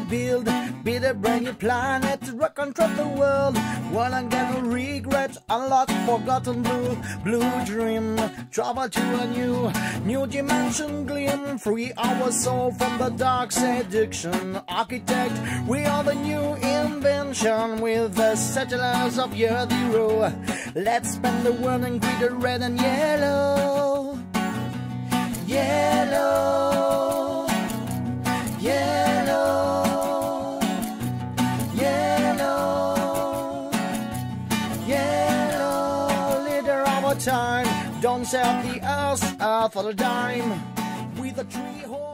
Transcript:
build a brand new planet to rock and control the world. While I'm gonna regret a lost, forgotten blue dream. Travel to a new dimension, gleam. Free our soul from the dark seduction. Architect, we are the new invention. With the satellites of Earth hero, let's spend the world in glitter, red and yellow. Yellow, yellow, yellow, yellow. Leader of our time, don't sell the earth for a dime. With a tree horse.